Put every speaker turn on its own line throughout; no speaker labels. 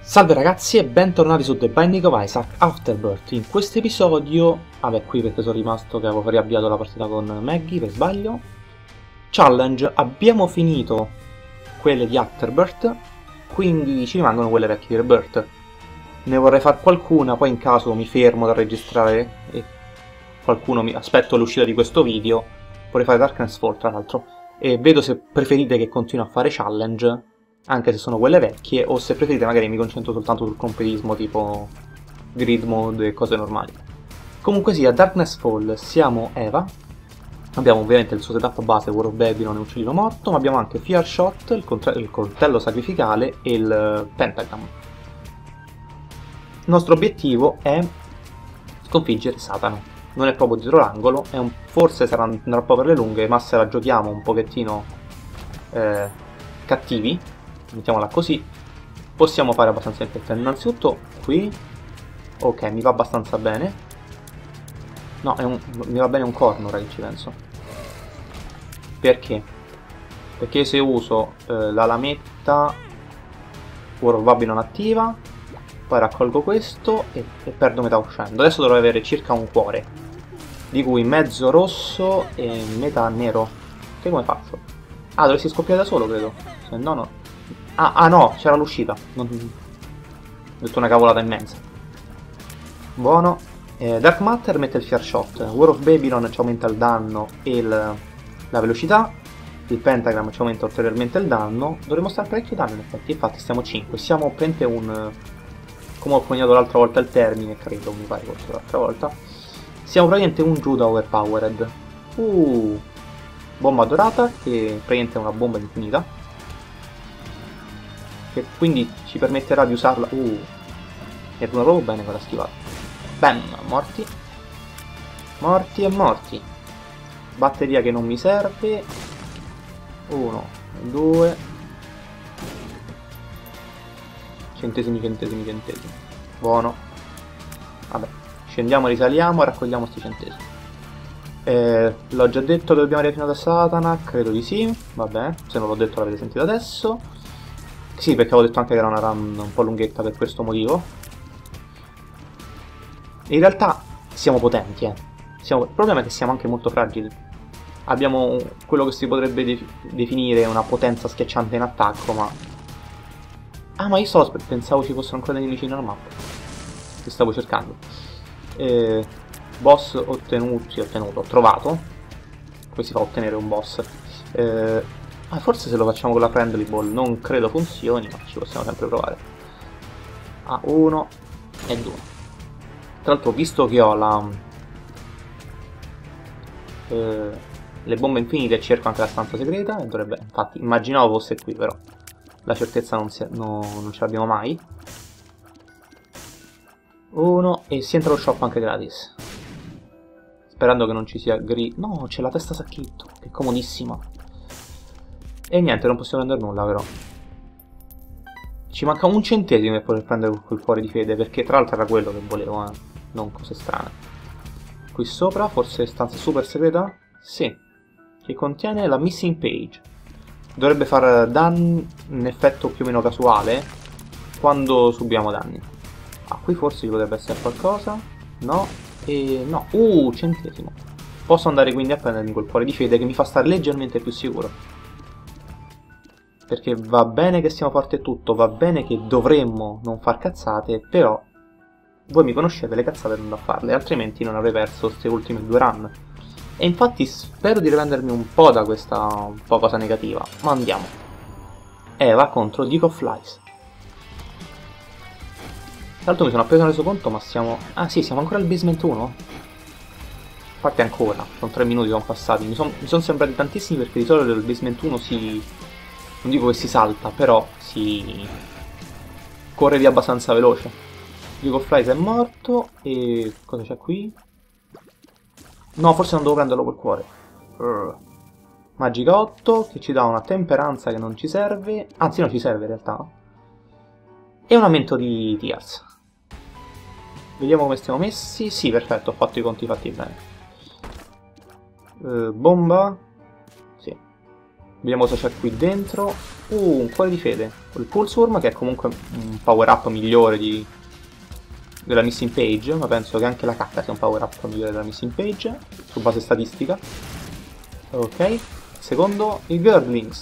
Salve ragazzi e bentornati su The Binding of Isaac Afterbirth. In questo episodio, qui perché sono rimasto che avevo riavviato la partita con Maggie per sbaglio. Challenge, abbiamo finito quelle di Afterbirth, quindi ci rimangono quelle vecchie di Rebirth. Ne vorrei fare qualcuna, poi in caso mi fermo da registrare e aspetto l'uscita di questo video. Vorrei fare Darkness Fall tra l'altro, e vedo se preferite che continui a fare challenge, anche se sono quelle vecchie, o se preferite magari mi concentro soltanto sul competismo tipo grid mode e cose normali. Comunque sia, Darkness Fall siamo Eva, abbiamo ovviamente il suo setup base, War of Babylon e Uccellino Morto, ma abbiamo anche Fear Shot, il coltello sacrificale e il Pentagram. Il nostro obiettivo è sconfiggere Satana. Non è proprio dietro l'angolo, forse andrà un po' per le lunghe, ma se la giochiamo un pochettino cattivi, mettiamola così, possiamo fare abbastanza in fretta. Innanzitutto qui, ok, mi va abbastanza bene. No, mi va bene un corno, ora che ci penso. Perché? Perché se uso la lametta War of Babylon attiva, poi raccolgo questo e perdo metà uscendo. Adesso dovrei avere circa un cuore, di cui mezzo rosso e metà nero. Che come faccio? Ah, dovresti scoppiare da solo, credo. Se no, no. Ah no, c'era l'uscita. Ho detto una cavolata immensa. Buono. Dark Matter mette il Fear Shot. War of Babylon ci aumenta il danno e la velocità. Il Pentagram ci aumenta ulteriormente il danno. Dovremmo stare parecchio danno in effetti. Infatti stiamo 5. Siamo praticamente come ho coniato l'altra volta il termine, credo, mi pare forse l'altra volta. Siamo praticamente un Judah overpowered. Bomba dorata, che praticamente è una bomba infinita, che quindi ci permetterà di usarla. Mi è venuta proprio bene quella schivata. Bam, morti. Morti e morti. Batteria che non mi serve. 1, 2. Centesimi. Buono. Vabbè, scendiamo, risaliamo e raccogliamo sti centesimi. L'ho già detto che dobbiamo arrivare fino da Satana, credo di sì. Vabbè, se non l'ho detto l'avete sentito adesso. Sì, perché avevo detto anche che era una run un po' lunghetta per questo motivo. In realtà siamo potenti, il problema è che siamo anche molto fragili. Abbiamo quello che si potrebbe definire una potenza schiacciante in attacco, ma... Ah, ma io pensavo ci fossero ancora dei nemici nella mappa. Li stavo cercando. Boss ho trovato. Come si fa a ottenere un boss? Forse se lo facciamo con la Friendly Ball non credo funzioni, ma ci possiamo sempre provare. 1 e 2. Tra l'altro, visto che ho le bombe infinite, cerco anche la stanza segreta e dovrebbe... Infatti, immaginavo fosse qui, però la certezza non ce l'abbiamo mai. 1 e si entra allo shop anche gratis. Sperando che non ci sia No, c'è la testa sacchetto, che comodissima. E niente, non possiamo prendere nulla però. Ci manca un centesimo per poter prendere quel cuore di fede, perché tra l'altro era quello che volevo, non cose strane. Qui sopra, forse stanza super segreta? Sì. Che contiene la Missing Page. Dovrebbe far danni in effetto più o meno casuale quando subiamo danni. Qui forse ci potrebbe essere qualcosa. No. E no. Centesimo. Posso andare quindi a prendermi quel cuore di fede che mi fa stare leggermente più sicuro. Perché va bene che siamo forti e tutto, va bene che dovremmo non far cazzate, però voi mi conoscete, le cazzate non da farle, altrimenti non avrei perso queste ultime 2 run. E infatti spero di riprendermi un po' da questa un po' cosa negativa, ma andiamo. Eva contro Duke of Flies. Tra l'altro mi sono appena reso conto, ma siamo... Ah sì, siamo ancora al basement 1? Parte ancora, sono 3 minuti che sono passati, mi sono sembrati tantissimi perché di solito il basement 1 non dico che si salta, però si corre via abbastanza veloce. Duke of Flies è morto. E cosa c'è qui? No, forse non devo prenderlo quel cuore. Magica 8 che ci dà una temperanza che non ci serve. Anzi no, ci serve in realtà. E un aumento di Tears. Vediamo come stiamo messi. Sì, perfetto, ho fatto i conti fatti bene. Bomba. Sì. Vediamo cosa c'è qui dentro. Un cuore di fede. Il Pulse Worm, che è comunque un power up migliore della Missing Page, ma penso che anche la cacca sia un power up migliore della Missing Page, su base statistica. Ok. Secondo, i Girdlings.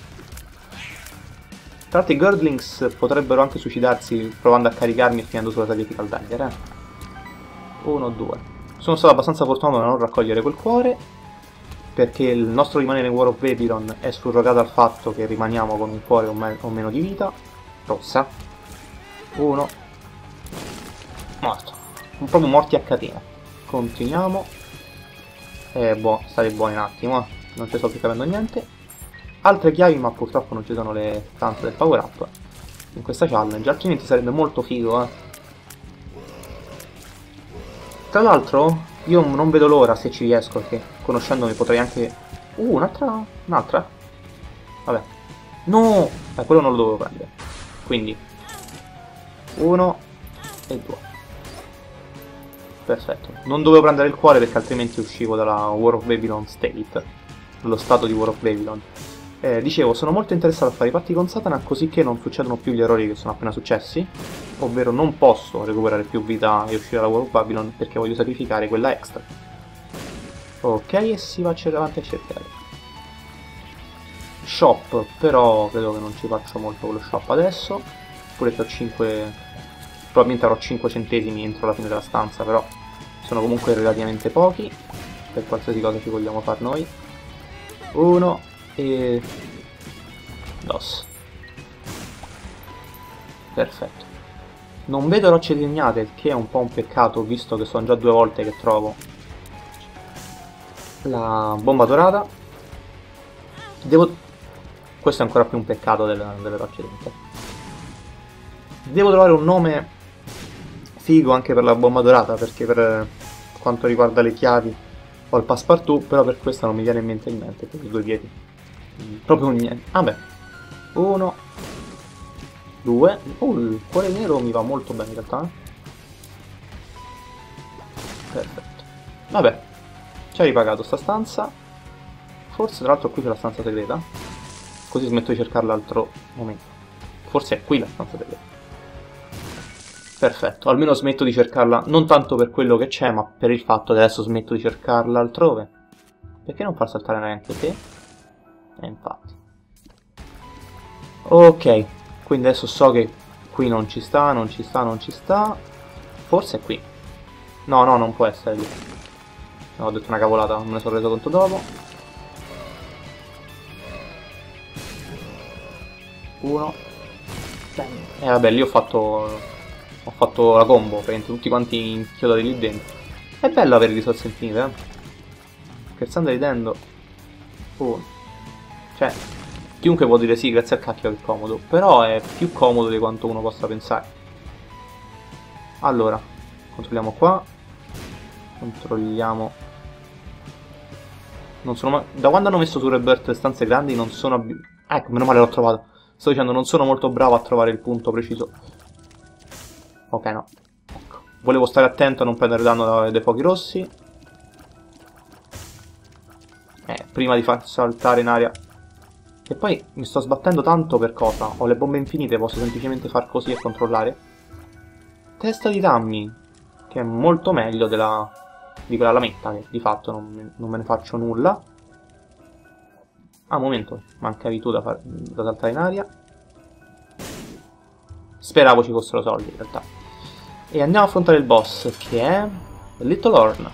Tra l'altro i Girdlings potrebbero anche suicidarsi provando a caricarmi e finendo sulla Tactical Dagger, 1, 2. Sono stato abbastanza fortunato a non raccogliere quel cuore, perché il nostro rimanere in War of Babylon è surrogato dal fatto che rimaniamo con un cuore o meno di vita. Rossa. 1. Morto. Proprio morti a catena. Continuiamo. State buoni un attimo, non ci sto più capendo niente. Altre chiavi, ma purtroppo non ci sono le stanze del power up in questa challenge, altrimenti sarebbe molto figo, Tra l'altro io non vedo l'ora, se ci riesco, perché conoscendomi potrei anche... un'altra? Vabbè. No! Quello non lo dovevo prendere. Quindi 1 e 2. Perfetto. Non dovevo prendere il cuore perché altrimenti uscivo dalla War of Babylon State, dallo stato di War of Babylon. Dicevo, sono molto interessato a fare i patti con Satana così che non succedono più gli errori che sono appena successi, ovvero non posso recuperare più vita e uscire dalla War of Babylon perché voglio sacrificare quella extra. Ok, e si va avanti a cercare. Shop, però credo che non ci faccio molto con lo shop adesso, pure che ho 5... probabilmente avrò 5 centesimi entro la fine della stanza, però sono comunque relativamente pochi per qualsiasi cosa ci vogliamo far noi. 1 e 2. Perfetto. Non vedo rocce disegnate, il che è un po' un peccato, visto che sono già 2 volte che trovo la bomba dorata. Questo è ancora più un peccato delle rocce disegnate. Devo trovare un nome figo anche per la bomba dorata, perché per quanto riguarda le chiavi ho il passepartout, però per questa non mi viene in mente niente, per i 2 piedi. Proprio niente. Vabbè. 1 2. Il cuore nero mi va molto bene in realtà. Perfetto. Vabbè. Ci ha ripagato sta stanza. Forse tra l'altro qui c'è la stanza segreta. Così smetto di cercarla altro momento. Forse è qui la stanza segreta. Perfetto. Almeno smetto di cercarla non tanto per quello che c'è, ma per il fatto che adesso smetto di cercarla altrove. Perché non far saltare neanche te? Infatti. Ok, quindi adesso so che qui non ci sta, non ci sta, non ci sta. Forse è qui. No, no, non può essere lì. No, ho detto una cavolata, non me ne sono reso conto dopo. 1. Vabbè, lì ho fatto la combo, praticamente tutti quanti inchiodati lì dentro. È bello avere risorse infinite, Scherzando e ridendo. 1. Cioè, chiunque può dire sì, grazie al cacchio che è comodo, però è più comodo di quanto uno possa pensare. Allora, controlliamo qua. Controlliamo. Non sono mai... Da quando hanno messo su Rebirth le stanze grandi non sono... Ecco, meno male l'ho trovato. Sto dicendo, non sono molto bravo a trovare il punto preciso. Ok, no. Ecco. Volevo stare attento a non prendere danno dai fuochi rossi. Prima di far saltare in aria. E poi mi sto sbattendo tanto per cosa? Ho le bombe infinite, posso semplicemente far così e controllare? Testa di Tammy, che è molto meglio di quella lametta, che di fatto non me ne faccio nulla. Ah, un momento, mancavi tu da saltare in aria. Speravo ci fossero soldi in realtà. E andiamo a affrontare il boss, che è Little Horn.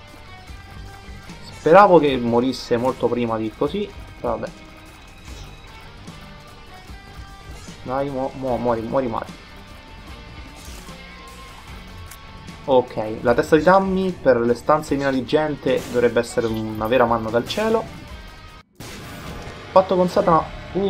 Speravo che morisse molto prima di così, però vabbè. Dai, muori male. Ok, la testa di Tammy per le stanze piene di gente dovrebbe essere una vera manna dal cielo. Fatto con Satana.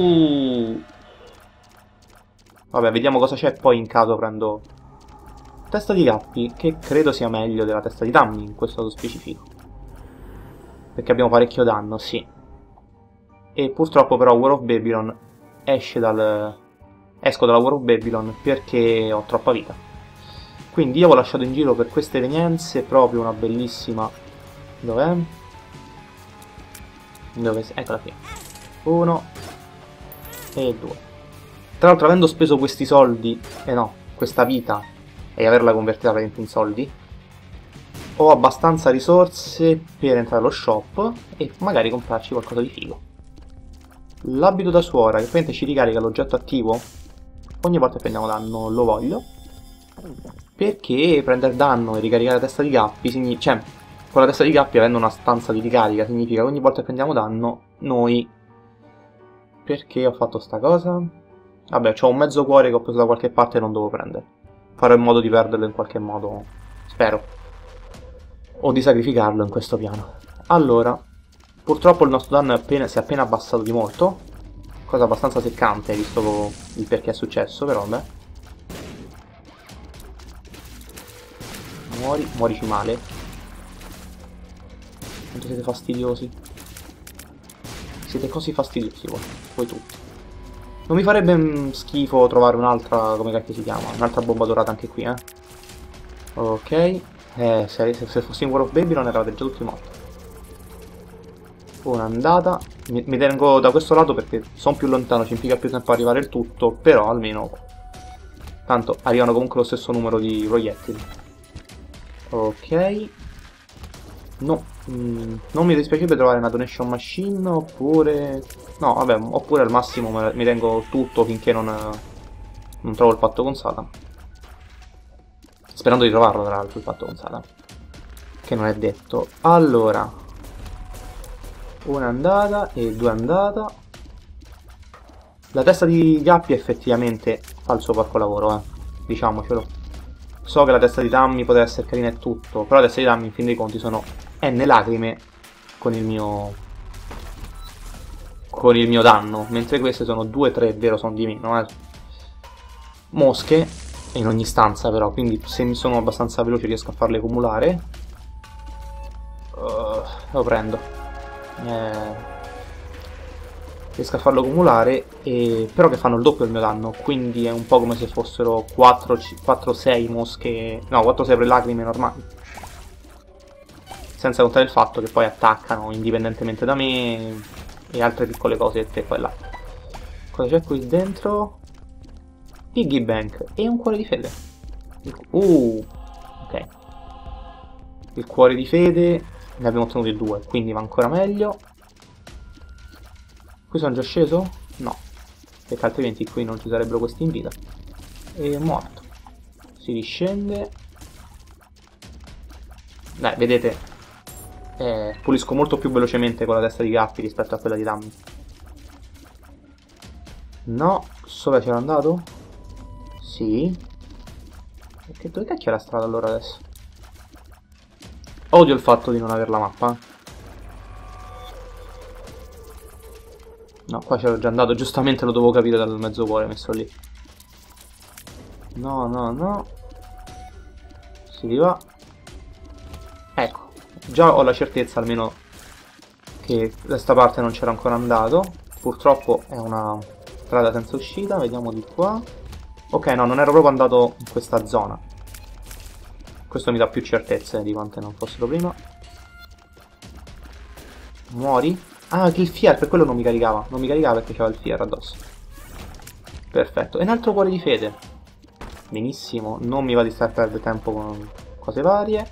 Vabbè, vediamo cosa c'è, poi in caso prendo testa di Gappi, che credo sia meglio della testa di Tammy in questo caso specifico. Perché abbiamo parecchio danno, sì. E purtroppo però War of Babylon esco dalla War of Babylon perché ho troppa vita. Quindi io ho lasciato in giro per queste evenienze proprio una bellissima... Dov'è? Eccola qui. 1 e 2. Tra l'altro, avendo speso questi soldi, no, questa vita, e averla convertita praticamente in soldi, ho abbastanza risorse per entrare allo shop e magari comprarci qualcosa di figo. L'abito da suora, che praticamente ci ricarica l'oggetto attivo ogni volta che prendiamo danno, lo voglio. Perché prendere danno e ricaricare la testa di Gappi, cioè, con la testa di Gappi avendo una stanza di ricarica, significa che ogni volta che prendiamo danno, noi... Perché ho fatto sta cosa? Vabbè, c'ho un mezzo cuore che ho preso da qualche parte e non devo prendere. Farò in modo di perderlo in qualche modo, spero. O di sacrificarlo in questo piano. Allora, purtroppo il nostro danno si è appena abbassato di molto. Cosa abbastanza seccante, visto il perché è successo, però vabbè. Muorici male. Quanto siete fastidiosi. Siete così fastidiosi voi tutti. Non mi farebbe schifo trovare un'altra, come cacchio si chiama, un'altra bomba dorata anche qui, eh. Ok. Se fossi in War of Baby non eravate già tutti morti. Un'andata. Mi tengo da questo lato perché sono più lontano, ci impiega più tempo a arrivare il tutto, però almeno... Tanto arrivano comunque lo stesso numero di proiettili. Ok. No, non mi dispiacerebbe trovare una donation machine, oppure... No, vabbè, oppure al massimo mi tengo tutto finché non trovo il patto con Satan. Sperando di trovarlo, tra l'altro, il patto con Satan. Che non è detto. Allora, una andata e 2 andata. La testa di Gappi effettivamente fa il suo capolavoro, diciamocelo. So che la testa di Tammy potrebbe essere carina e tutto, però la testa di Tammy in fin dei conti sono N lacrime con il mio danno, mentre queste sono 2-3, è vero, sono di meno, Mosche in ogni stanza però, quindi se mi sono abbastanza veloce riesco a farle cumulare. Lo prendo. Riesco a farlo cumulare, però che fanno il doppio del mio danno, quindi è un po' come se fossero 4-6 mosche, no, 4-6 lacrime normali. Senza contare il fatto che poi attaccano indipendentemente da me e altre piccole cosette qua e là. Cosa c'è qui dentro? Piggy Bank e un cuore di fede. Ok. Il cuore di fede ne abbiamo ottenuti 2, quindi va ancora meglio. Qui sono già sceso? No, perché altrimenti qui non ci sarebbero questi in vita. E è morto. Si riscende. Beh, vedete, pulisco molto più velocemente con la testa di Gappi rispetto a quella di Tammy. No, sopra c'era andato? Sì. Perché dove cacchio è la strada allora adesso? Odio il fatto di non avere la mappa. No, qua c'ero già andato, giustamente lo dovevo capire dal mezzo cuore messo lì. No, no, no. Si riva. Ecco, già ho la certezza almeno che da sta parte non c'era ancora andato. Purtroppo è una strada senza uscita, vediamo di qua. Ok, no, non ero proprio andato in questa zona. Questo mi dà più certezze di quante non fossero prima. Muori? Ah, che il Fier, per quello non mi caricava. Non mi caricava perché c'era il Fier addosso. Perfetto. E un altro cuore di fede. Benissimo. Non mi va di stare a perdere tempo con cose varie.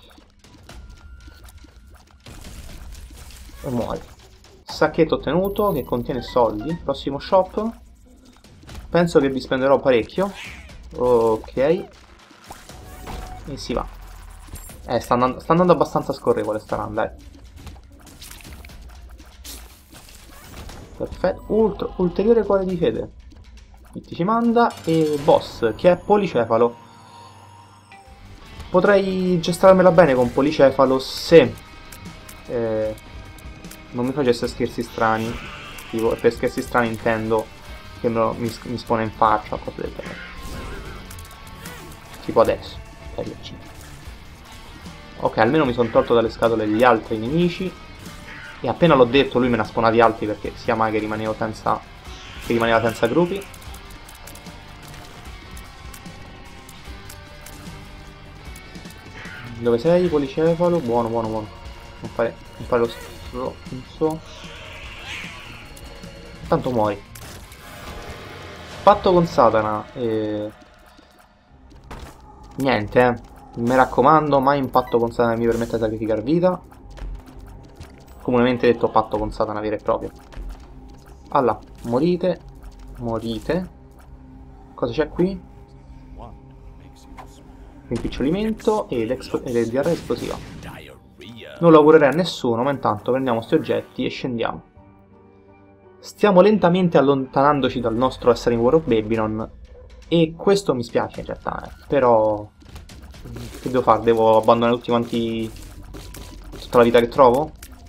E muori. Sacchetto ottenuto che contiene soldi. Prossimo shop. Penso che vi spenderò parecchio. Ok. E si va. Sta andando abbastanza scorrevole sta run, dai. Perfetto, ulteriore cuore di fede. Qui ci manda. E boss, che è Policefalo. Potrei gestarmela bene con Policefalo se non mi facesse scherzi strani. Tipo, per scherzi strani intendo che mi spone in faccia o cose del genere. Tipo adesso. Ok, almeno mi sono tolto dalle scatole gli altri nemici. E appena l'ho detto lui me ne ha spawnati altri perché sia mai che rimaneva senza gruppi. Dove sei, Policefalo? Buono, buono, buono. Non fare lo stronzo. Tanto muori. Patto con Satana. Niente, mi raccomando, mai un patto con Satana mi permette di sacrificare vita. Comunemente detto patto con Satana vero e proprio. Allora, morite. Morite. Cosa c'è qui? Rimpicciolimento e diarrea esplosiva. Non lo augurerei a nessuno, ma intanto prendiamo questi oggetti e scendiamo. Stiamo lentamente allontanandoci dal nostro essere in War of Babylon. E questo mi spiace in realtà, però... Che devo fare? Devo abbandonare tutti quanti... tutta la vita che trovo?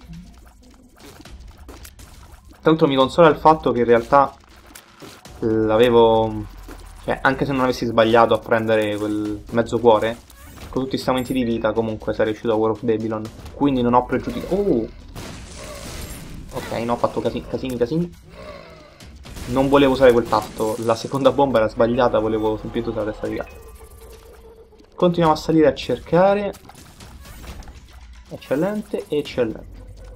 Tra l'altro mi consola il fatto che in realtà l'avevo... Cioè, anche se non avessi sbagliato a prendere quel mezzo cuore, con tutti questi aumenti di vita comunque sarei riuscito a War of Babylon. Quindi non ho pregiudizio. Ok, no, ho fatto casini. Non volevo usare quel tasto. La seconda bomba era sbagliata, volevo semplicemente usare la testa di gatto. Continuiamo a salire a cercare. Eccellente, eccellente.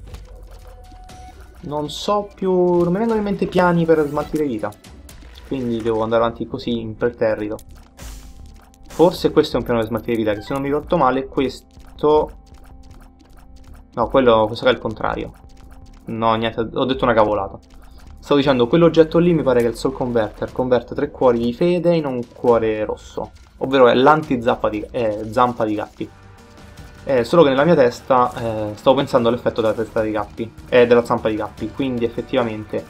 Non so più... non mi vengono in mente piani per smaltire vita. Quindi devo andare avanti così, imperterrito. Forse questo è un piano per smaltire vita, che se non mi ricordo male, questo... No, questo è il contrario. No, niente, ho detto una cavolata. Stavo dicendo, quell'oggetto lì mi pare che è il Soul Converter. Converte 3 cuori di fede in un cuore rosso. Ovvero è l'anti-zampa di gatti. Solo che nella mia testa stavo pensando all'effetto della testa di gatti. Della zampa di gatti. Quindi effettivamente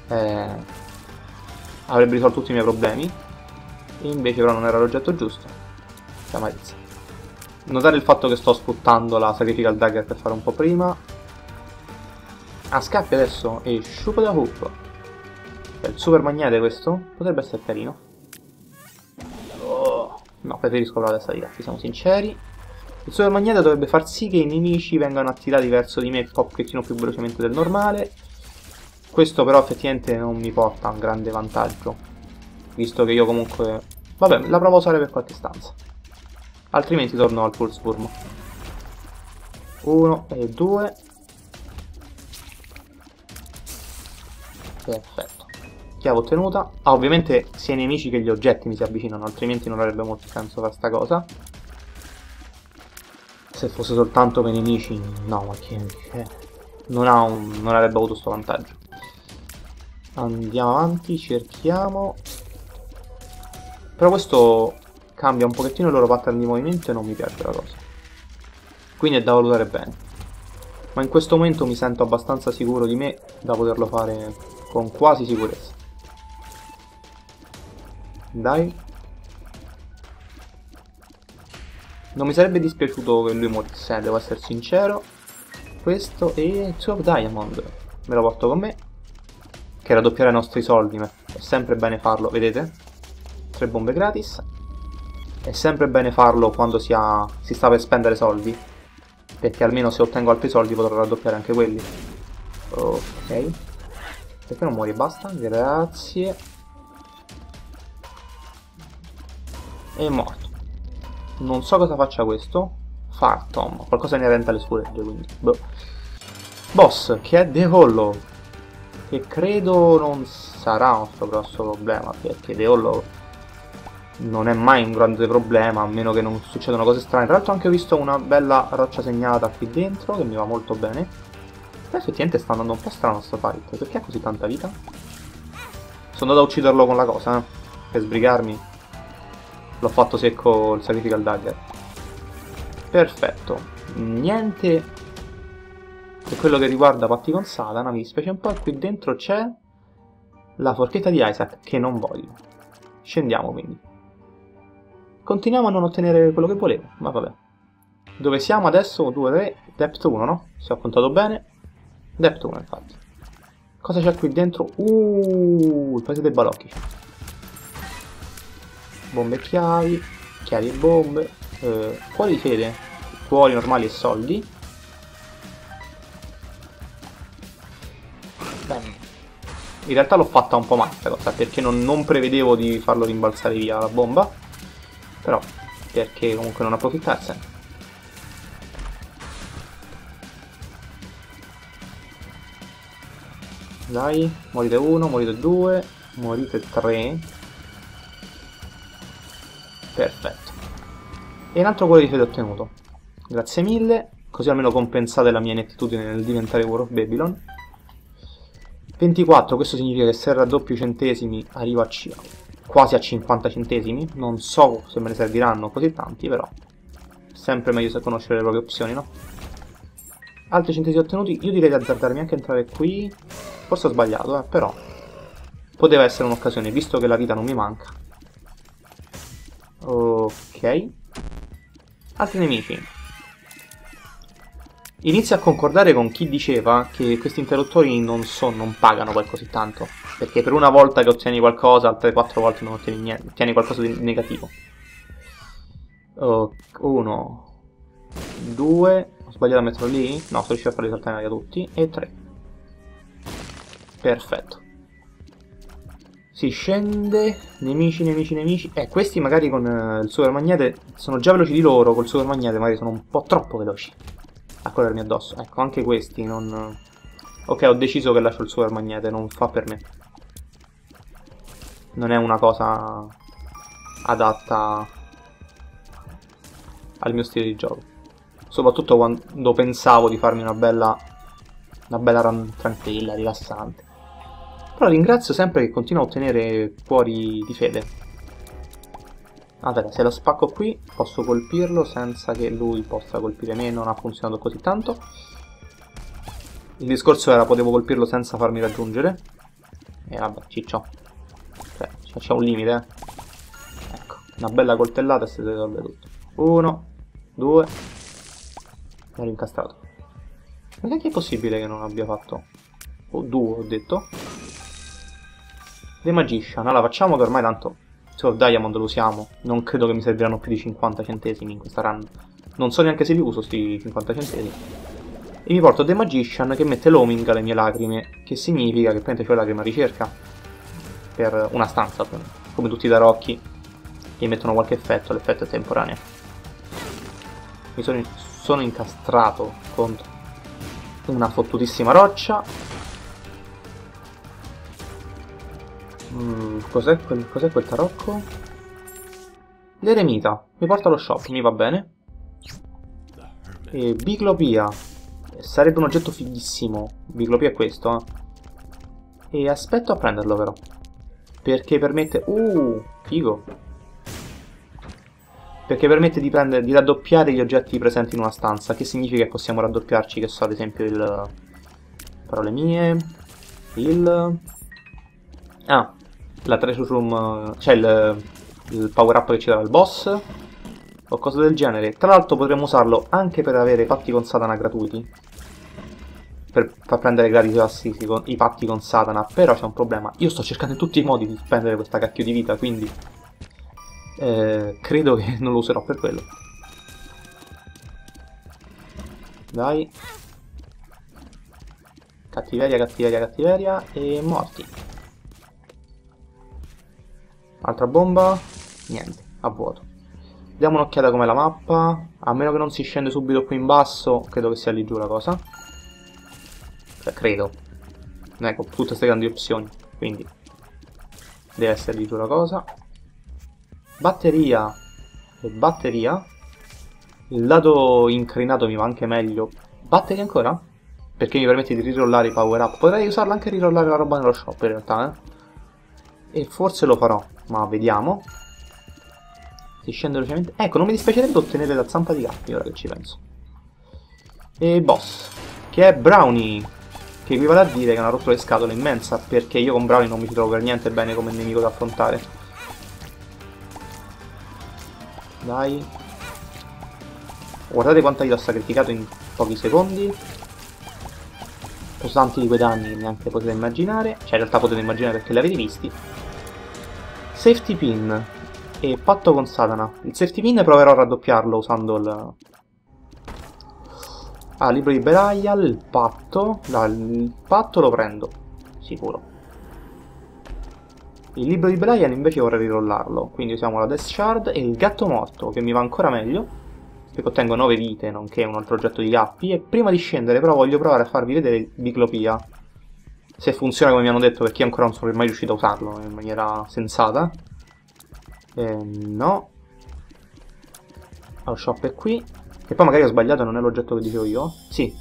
avrebbe risolto tutti i miei problemi. E invece però non era l'oggetto giusto. Che amarezza. Notare il fatto che sto sfruttando la Sacrificial Dagger per fare un po' prima. Ah, scappi adesso e sciupo da hoop. Il super magnete questo? Potrebbe essere carino. Oh, no, preferisco la testa di gatti, siamo sinceri. Il super magnete dovrebbe far sì che i nemici vengano attirati verso di me un pochettino più velocemente del normale. Questo però effettivamente non mi porta a un grande vantaggio, visto che io comunque... Vabbè, la provo a usare per qualche stanza. Altrimenti torno al Pulse Worm. 1 e 2. Perfetto. Chiave ottenuta. Ah, ovviamente sia i nemici che gli oggetti mi si avvicinano, altrimenti non avrebbe molto senso fare sta cosa. Se fosse soltanto per i nemici, no, ma che... non avrebbe avuto sto vantaggio. Andiamo avanti, cerchiamo. Però questo cambia un pochettino il loro pattern di movimento e non mi piace la cosa. Quindi è da valutare bene. Ma in questo momento mi sento abbastanza sicuro di me da poterlo fare con quasi sicurezza. Dai. Non mi sarebbe dispiaciuto che lui morisse, devo essere sincero. Questo e Two of Diamond. Me lo porto con me. Che raddoppiare i nostri soldi, ma è sempre bene farlo, vedete? 3 bombe gratis. È sempre bene farlo quando si sta per spendere soldi. Perché almeno se ottengo altri soldi potrò raddoppiare anche quelli. Ok. Perché non muori e basta? Grazie. È morto. Non so cosa faccia questo. Fartom. Qualcosa inerente alle scuregge, quindi. Boh. Boss, che è The Hollow. Che credo non sarà un nostro grosso problema. Perché The Hollow non è mai un grande problema, a meno che non succedano cose strane. Tra l'altro ho anche visto una bella roccia segnata qui dentro, che mi va molto bene. Però effettivamente sta andando un po' strano sto fight. Perché ha così tanta vita? Sono andato a ucciderlo con la cosa, per sbrigarmi. L'ho fatto secco il Sacrificial Dagger. Perfetto. Niente per quello che riguarda patti con Satana. Mi dispiace un po'. Qui dentro c'è la forchetta di Isaac, che non voglio. Scendiamo quindi. Continuiamo a non ottenere quello che volevo, ma vabbè. Dove siamo adesso? 2, 3, Depth 1, no? Se ho contato bene. Depth 1, infatti. Cosa c'è qui dentro? Il paese dei balocchi. Bombe e chiavi. Chiavi e bombe. Cuori di fede. Cuori normali e soldi. Bene. In realtà l'ho fatta un po' male questa cosa, perché non prevedevo di farlo rimbalzare via la bomba. Però, perché comunque non approfittarsene. Dai, morite 1, morite 2, morite 3. Perfetto. E un altro cuore di fede ottenuto. Grazie mille, così almeno compensate la mia inettitudine nel diventare War of Babylon. 24, questo significa che se raddoppio i centesimi arrivo a quasi a 50 centesimi. Non so se me ne serviranno così tanti, però sempre meglio se conoscere le proprie opzioni, no? Altri centesimi ottenuti, io direi di azzardarmi anche a entrare qui. Forse ho sbagliato, però poteva essere un'occasione, visto che la vita non mi manca. Ok. Altri nemici. Inizio a concordare con chi diceva che questi interruttori non pagano poi così tanto. Perché per una volta che ottieni qualcosa, altre 4 volte non ottieni niente, ottieni qualcosa di negativo. 1, 2, ho sbagliato a metterlo lì? No, sono riuscito a farli saltare in aria tutti. E 3. Perfetto. Si scende, nemici, nemici, nemici. Questi magari con il super magnete sono già veloci di loro, col super magnete magari sono un po' troppo veloci a corrermi addosso. Ecco, anche questi non... Ok, ho deciso che lascio il super magnete, non fa per me. Non è una cosa adatta al mio stile di gioco. Soprattutto quando pensavo di farmi una bella run tranquilla, rilassante. Però ringrazio sempre che continua a ottenere cuori di fede. Allora, se lo spacco qui posso colpirlo senza che lui possa colpire me, non ha funzionato così tanto. Il discorso era potevo colpirlo senza farmi raggiungere. E vabbè, ciccio. Cioè, c'è un limite, Ecco, una bella coltellata e si risolve tutto. 1, 2. Mi ero incastrato. Ma che è possibile che non abbia fatto? O 2, ho detto. The Magician, allora facciamo che ormai tanto Sword of Diamond lo usiamo, non credo che mi serviranno più di 50 centesimi in questa run. Non so neanche se li uso sti 50 centesimi. E mi porto The Magician che mette l'homing alle mie lacrime, che significa che prende cioè lacrima ricerca per una stanza, come tutti i tarocchi che mettono qualche effetto, l'effetto è temporaneo. Mi sono incastrato contro una fottutissima roccia. Cos'è quel tarocco? L'eremita. Mi porta allo shop, mi va bene. E Biclopia. Sarebbe un oggetto fighissimo. Biclopia è questo, E aspetto a prenderlo però. Perché permette... figo. Perché permette di raddoppiare gli oggetti presenti in una stanza. Che significa che possiamo raddoppiarci, che so, ad esempio il... Parole mie. La treasure room, cioè il power up che ci darà il boss o cose del genere. Tra l'altro potremmo usarlo anche per avere patti con Satana gratuiti, per far prendere gratis i patti con Satana. Però c'è un problema, io sto cercando in tutti i modi di spendere questa cacchio di vita, quindi credo che non lo userò per quello. Dai, cattiveria, cattiveria, cattiveria e morti. Altra bomba? Niente, a vuoto. Diamo un'occhiata com'è la mappa. A meno che non si scende subito qui in basso, credo che sia lì giù la cosa. Cioè, credo. Ecco, tutte queste grandi opzioni. Quindi deve essere lì giù la cosa. Batteria e batteria. Il lato inclinato mi va anche meglio. Batteria ancora? Perché mi permette di rirollare i power up. Potrei usarla anche a rirollare la roba nello shop in realtà, E forse lo farò, ma vediamo. Si scende velocemente. Ecco, non mi dispiacerebbe ottenere la zampa di gatti, ora che ci penso. E boss, che è Brownie, che equivale a dire che è una rottura di scatole immensa, perché io con Brownie non mi ci trovo per niente bene come nemico da affrontare. Dai. Guardate quanta vita ho sacrificato in pochi secondi. Tanti di quei danni che neanche potete immaginare. Cioè in realtà potete immaginare perché li avete visti. Safety pin e patto con Satana. Il safety pin proverò a raddoppiarlo usando il... libro di Belial, il patto. Il patto lo prendo, sicuro. Il libro di Belial invece vorrei rirollarlo. Quindi usiamo la Death Shard e il gatto morto, che mi va ancora meglio, perché ottengo 9 vite, nonché un altro oggetto di Yappi. E prima di scendere però voglio provare a farvi vedere Biclopia, se funziona come mi hanno detto, perché io ancora non sono mai riuscito a usarlo in maniera sensata. No. Lo shop è qui. Che poi magari ho sbagliato, non è l'oggetto che dicevo io. Sì.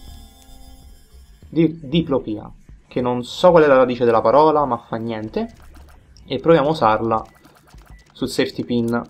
Diplopia. Che non so qual è la radice della parola, ma fa niente. E proviamo a usarla sul safety pin.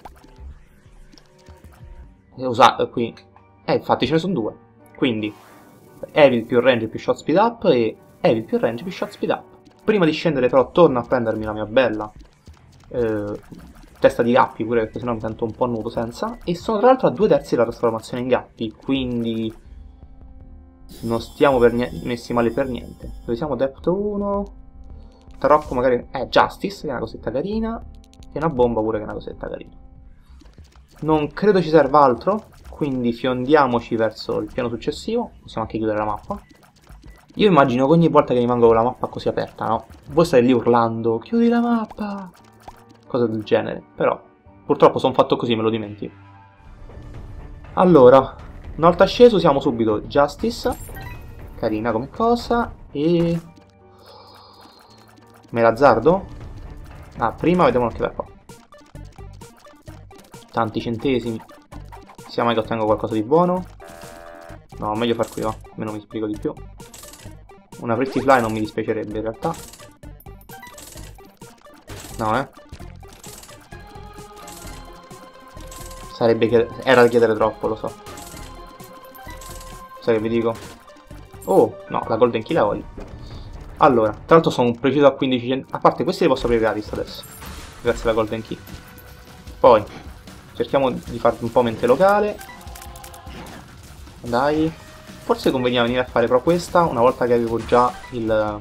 Qui. Infatti ce ne sono due. Quindi Evil più range più shot speed up e Evil più range più shot speed up. Prima di scendere però torno a prendermi la mia bella testa di gappi, pure perché sennò mi sento un po' nudo senza. E sono tra l'altro a 2/3 della trasformazione in gappi, quindi non stiamo messi male per niente. Dove siamo? Depth 1. Troppo magari... Justice, che è una cosetta carina. E una bomba pure che è una cosetta carina. Non credo ci serva altro, quindi fiondiamoci verso il piano successivo. Possiamo anche chiudere la mappa. Io immagino che ogni volta che rimango con la mappa così aperta, no? Voi state lì urlando, chiudi la mappa! Cose del genere, però purtroppo sono fatto così, me lo dimentico. Allora, una volta sceso usiamo subito Justice, carina come cosa, e... me l'azzardo? Prima vediamo che va qua. Tanti centesimi. Sia mai che ottengo qualcosa di buono. No, meglio far qui, va. Almeno mi spiego di più. Una pretty fly non mi dispiacerebbe in realtà. No, era da chiedere troppo, lo so. Sai che vi dico? Oh, no, la golden key la voglio. Allora, tra l'altro sono preciso a 15 a parte questi li posso aprire gratis adesso, grazie alla golden key. Poi cerchiamo di fare un po' mente locale. Dai. Forse conveniva venire a fare però questa una volta che avevo già la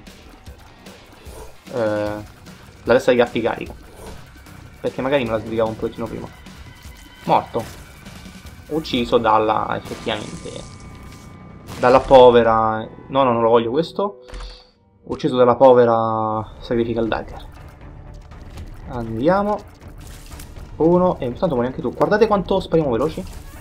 testa di gappi carica, perché magari me la sbrigavo un pochettino prima. Morto. Ucciso dalla, effettivamente, dalla povera... No, non lo voglio questo. Ucciso dalla povera Sacrificial Dagger. Andiamo. Uno. E intanto muori anche tu. Guardate quanto spariamo veloci.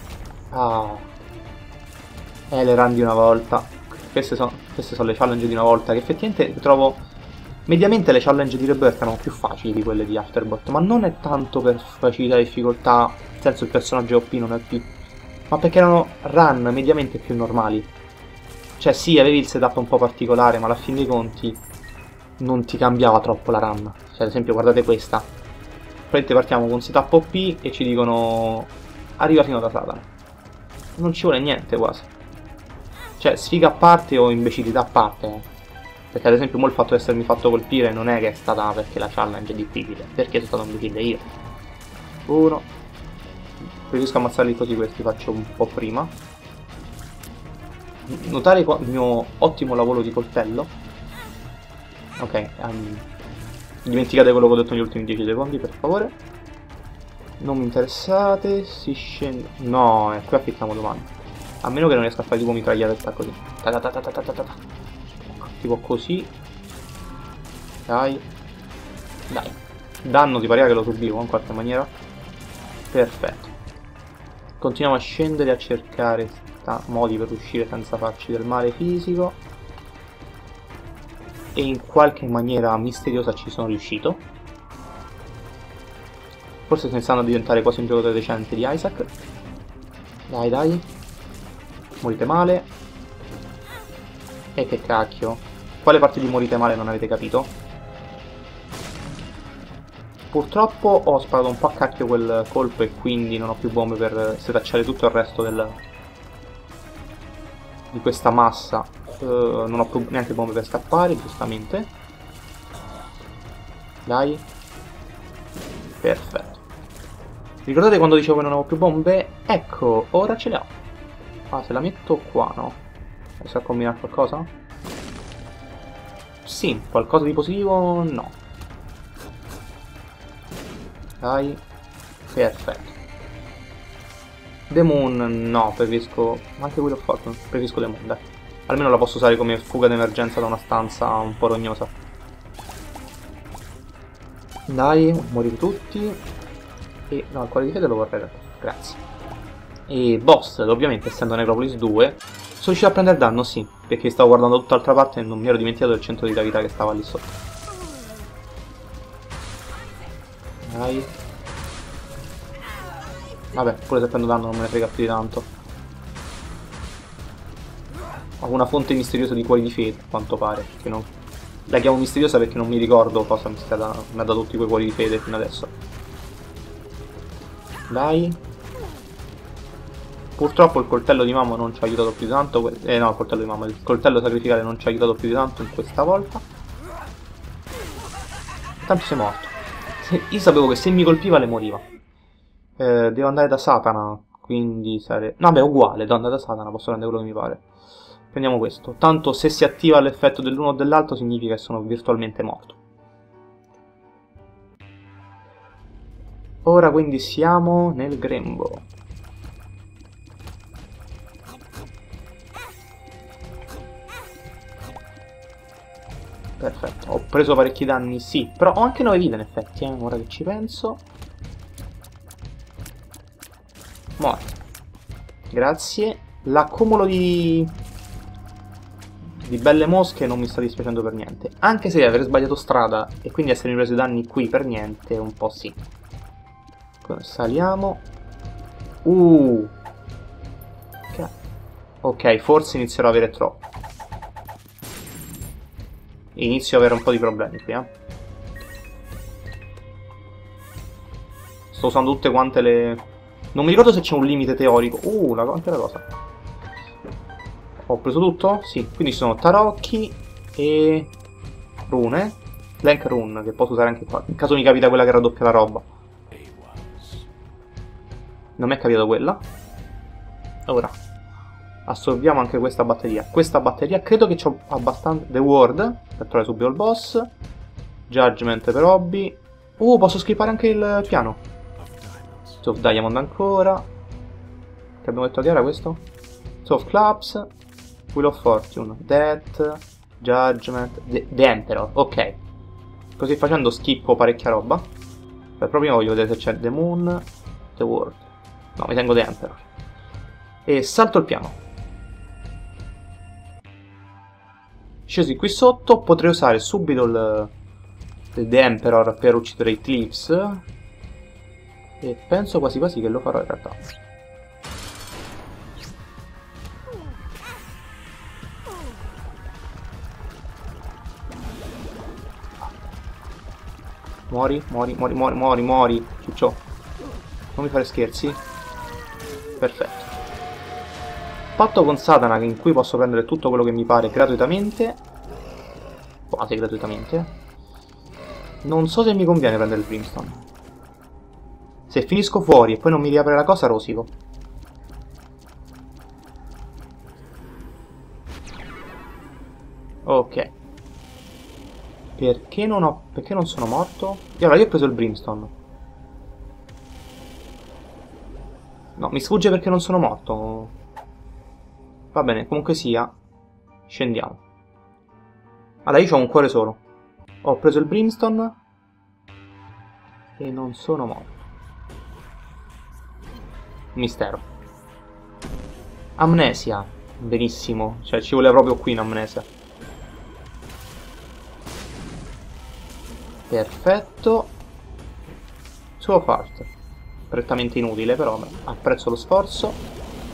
Le run di una volta. Queste sono le challenge di una volta, che effettivamente trovo... Mediamente le challenge di Rebirth erano più facili di quelle di Afterbirth, ma non è tanto per facilità e difficoltà, nel senso il personaggio OP non è più... ma perché erano run mediamente più normali. Cioè sì, avevi il setup un po' particolare, ma alla fine dei conti non ti cambiava troppo la run. Cioè ad esempio guardate questa. Praticamente partiamo con un setup OP e ci dicono arriva fino da Satana. Non ci vuole niente quasi. Cioè sfiga a parte o imbecillità a parte, Perché ad esempio mo il fatto di essermi fatto colpire non è che è stata perché la challenge è difficile, perché sono stato un kill io. Uno. Preferisco ammazzarli così, questi faccio un po' prima. Notare il mio ottimo lavoro di coltello. Ok, dimenticate quello che ho detto negli ultimi 10 secondi, per favore. Non mi interessate, si scende... No, qui affittiamo domani. A meno che non riesca a fare tipo mitragliata così. Tipo così. Dai. Dai. Danno ti pareva che lo subivo in qualche maniera. Perfetto. Continuiamo a scendere a cercare modi per uscire senza farci del male fisico. E in qualche maniera misteriosa ci sono riuscito. Forse sto iniziando a diventare quasi un giocatore decente di Isaac. Dai, dai. Morite male. E che cacchio. Quale parte di morite male non avete capito? Purtroppo ho sparato un po' a cacchio quel colpo e quindi non ho più bombe per setacciare tutto il resto di questa massa. Non ho più neanche bombe per scappare, giustamente. Dai. Perfetto. Ricordate quando dicevo che non avevo più bombe? Ecco, ora ce le ho. Se la metto qua, no? Riesco a combinare qualcosa? Sì, qualcosa di positivo? No. Dai. Perfetto. The Moon, no, preferisco... Anche Wheel of Fortune, preferisco The Moon, dai. Almeno la posso usare come fuga d'emergenza da una stanza un po' rognosa. Dai, morite tutti. E... no, il cuore di fede lo vorrei. Grazie. E boss, ovviamente essendo Necropolis 2, riuscito a prendere danno, sì, perché stavo guardando tutt'altra parte e non mi ero dimenticato del centro di gravità che stava lì sotto. Dai. Vabbè, pure se prendo danno non me ne frega più di tanto. Ho una fonte misteriosa di cuori di fede, a quanto pare. Che non... La chiamo misteriosa perché non mi ricordo cosa mi ha dato tutti quei cuori di fede fino adesso. Dai. Purtroppo il coltello di mamma non ci ha aiutato più di tanto. No, il coltello di mamma, il coltello sacrificale non ci ha aiutato più di tanto in questa volta. Tanto sei morto. Io sapevo che se mi colpiva le moriva. Devo andare da Satana, quindi no, vabbè, uguale, devo andare da Satana, posso prendere quello che mi pare. Prendiamo questo. Tanto se si attiva l'effetto dell'uno o dell'altro significa che sono virtualmente morto. Ora quindi siamo nel grembo. Perfetto, ho preso parecchi danni, sì, però ho anche 9 vite in effetti, ora che ci penso. Morto. Grazie. L'accumulo di belle mosche non mi sta dispiacendo per niente. Anche se aver sbagliato strada e quindi essermi preso i danni qui per niente, un po' sì. Saliamo. Ok, forse inizierò ad avere troppo. Inizio ad avere un po' di problemi qui, Sto usando tutte quante le... Non mi ricordo se c'è un limite teorico. Anche la cosa. Ho preso tutto? Sì, quindi ci sono tarocchi e... rune. Blank rune, che posso usare anche qua. In caso mi capita quella che raddoppia la roba. Non mi è capitato quella. Ora. Assorbiamo anche questa batteria. Questa batteria credo che c'ho abbastanza... The Word, per trovare subito il boss. Judgment per hobby. Posso skippare anche il piano. Soft Diamond ancora. Che abbiamo detto che era questo? Soft Clubs. Wheel of Fortune. Death. Judgment. The Emperor. Ok. Così facendo schippo parecchia roba. Per prima voglio vedere se c'è The Moon. The World. No, mi tengo The Emperor. E salto il piano. Scesi qui sotto, potrei usare subito il The Emperor per uccidere i Cliffs. E penso quasi quasi che lo farò in realtà. Muori, ciccio. Non mi fare scherzi. Perfetto. Patto con Satana, in cui posso prendere tutto quello che mi pare gratuitamente. Quasi gratuitamente. Non so se mi conviene prendere il Brimstone. Se finisco fuori e poi non mi riapre la cosa, rosico. Ok. Perché non sono morto? E allora io ho preso il Brimstone. No, mi sfugge perché non sono morto. Va bene, comunque sia. Scendiamo. Allora, io ho un cuore solo. Ho preso il Brimstone. E non sono morto. Mistero. Amnesia. Benissimo. Cioè, ci vuole proprio qui in amnesia. Perfetto. Solo Fart. Prettamente inutile, però apprezzo lo sforzo.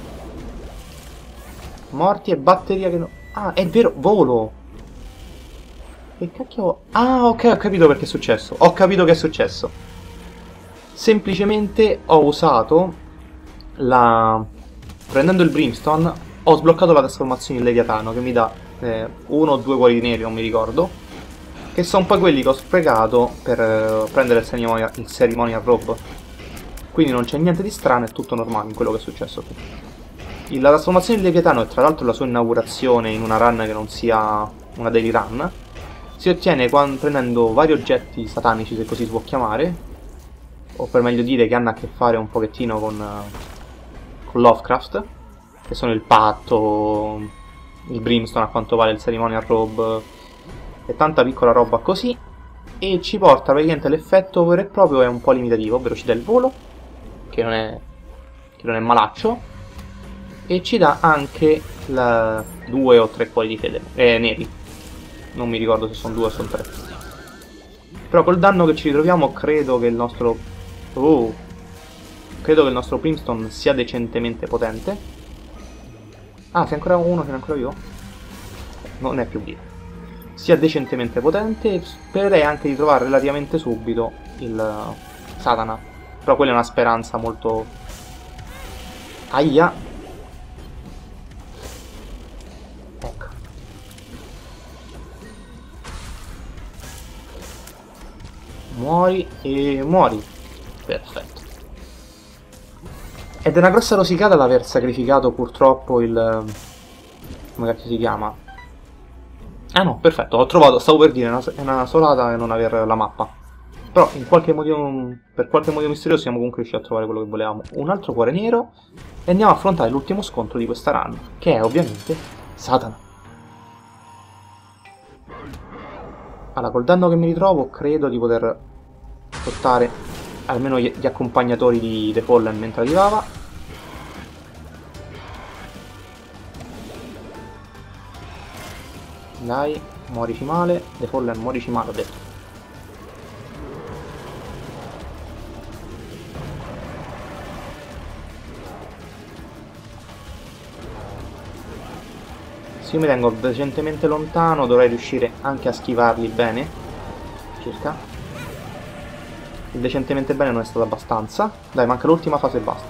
Morti e batteria che no... Ah, è vero, volo! Che cacchio... Ah, ok, ho capito perché è successo. Ho capito che è successo. Semplicemente ho usato la... Prendendo il Brimstone, ho sbloccato la trasformazione in Leviatano, che mi dà 1 o 2 cuori neri, non mi ricordo. Che sono poi quelli che ho sprecato per prendere il Ceremonial Robe. Quindi non c'è niente di strano, è tutto normale in quello che è successo qui. La trasformazione di Leviatano, e tra l'altro la sua inaugurazione in una run che non sia una daily run, si ottiene prendendo vari oggetti satanici, se così si può chiamare, o per meglio dire che hanno a che fare un pochettino con Lovecraft, che sono il patto, il Brimstone a quanto pare, il Ceremonial Robe e tanta piccola roba così, e ci porta praticamente l'effetto vero e proprio è un po' limitativo, ovvero ci dà il volo, che non è malaccio, e ci dà anche 2 o 3 cuori di fede. Neri. Non mi ricordo se sono 2 o sono 3. Però col danno che ci ritroviamo credo che il nostro... credo che il nostro Brimstone sia decentemente potente. Ah, c'è ancora uno, ce n'è ancora io? Non è più vivo. Sia decentemente potente. Spererei anche di trovare relativamente subito il Satana. Però quella è una speranza molto... Aia! Ecco. Muori e muori. Perfetto. Ed è una grossa rosicata l'aver sacrificato purtroppo il... come cazzo si chiama? Ah no, perfetto, ho trovato, stavo per dire, è una solata e non avere la mappa. Però in qualche motivo, per qualche motivo misterioso siamo comunque riusciti a trovare quello che volevamo. Un altro cuore nero e andiamo a affrontare l'ultimo scontro di questa run, che è ovviamente Satana. Allora, col danno che mi ritrovo credo di poter portare almeno gli accompagnatori di The Fallen mentre arrivava. Dai, muorici male, The Fallen muorici male, ho detto. Se io mi tengo decentemente lontano dovrei riuscire anche a schivarli bene. Circa. Il decentemente bene non è stato abbastanza. Dai, manca l'ultima fase e basta.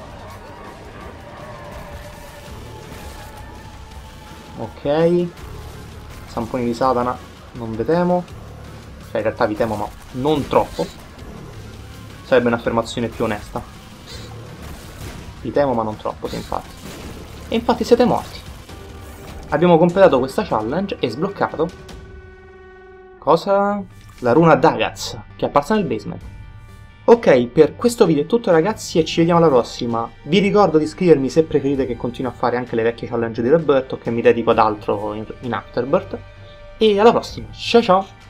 Ok. Zamponi di Satana non vi temo. Cioè in realtà vi temo ma non troppo. Sarebbe un'affermazione più onesta. Vi temo ma non troppo, sì, infatti. E infatti siete morti. Abbiamo completato questa challenge e sbloccato... cosa? La runa Dagaz, che è apparsa nel basement. Ok, per questo video è tutto ragazzi e ci vediamo alla prossima. Vi ricordo di iscrivermi se preferite che continui a fare anche le vecchie challenge di Rebirth o che mi dedico ad altro in Afterbirth. E alla prossima, ciao ciao!